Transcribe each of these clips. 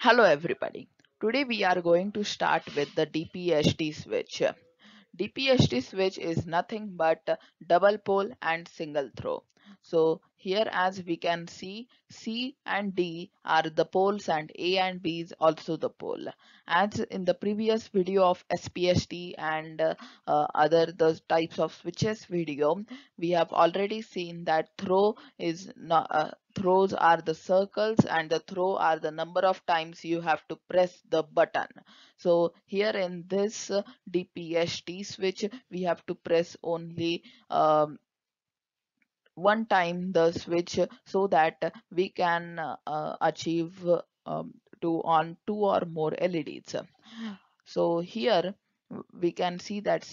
Hello everybody. Today we are going to start with the DPST switch. DPST switch is nothing but double pole and single throw. So here as we can see, C and D are the poles and A and B is also the pole. As in the previous video of SPST and other the types of switches video, we have already seen that throw is not, throws are the circles and the throw are the number of times you have to press the button. So here in this DPST switch, we have to press only one time the switch so that we can achieve to on two or more LEDs. So here we can see that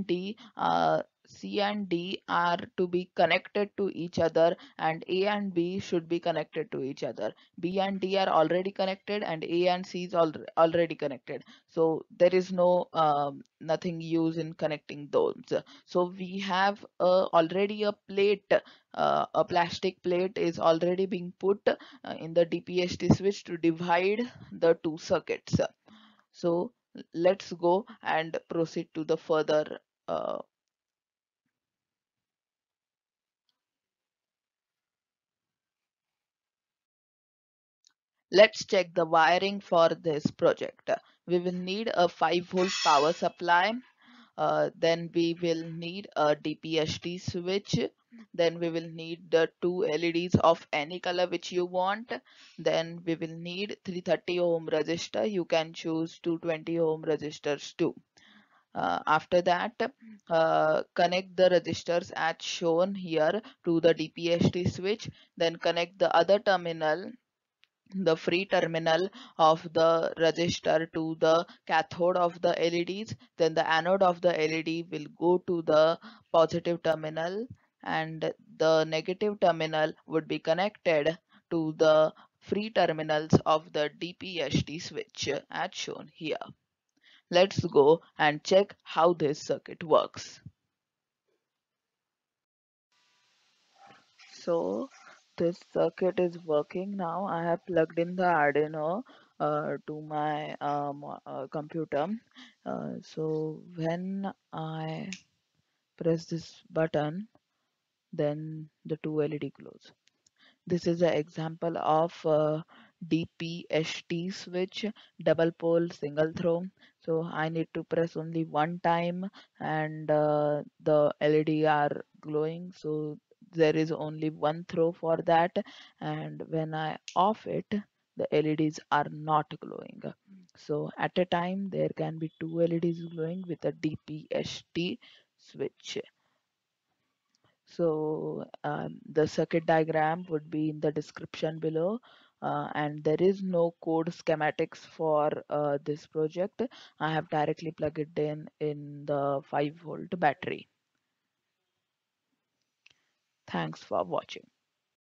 C and D are to be connected to each other and A and B should be connected to each other. B and D are already connected and A and C is already connected. So there is no nothing use in connecting those. So we have already a plate, a plastic plate is already being put in the DPST switch to divide the two circuits. So let's go and proceed to the further. Let's check the wiring for this project. We will need a 5-volt power supply. Then we will need a DPST switch. Then we will need the two LEDs of any color which you want. Then we will need 330 ohm resistor. You can choose 220 ohm resistors too. After that, connect the resistors as shown here to the DPST switch. Then connect the other terminal, the free terminal of the resistor, to the cathode of the LEDs. Then the anode of the LED will go to the positive terminal and the negative terminal would be connected to the free terminals of the DPST switch as shown here. Let's go and check how this circuit works. So this circuit is working now. I have plugged in the Arduino to my computer. So when I press this button, then the two LED close. This is an example of DPST switch, double pole single throw. So I need to press only one time and the LED are glowing. So there is only one throw for that, and when I off it, the LEDs are not glowing. So at a time there can be two LEDs glowing with a DPST switch. So the circuit diagram would be in the description below. And there is no code schematics for this project. I have directly plugged it in the 5-volt battery. Thanks for watching.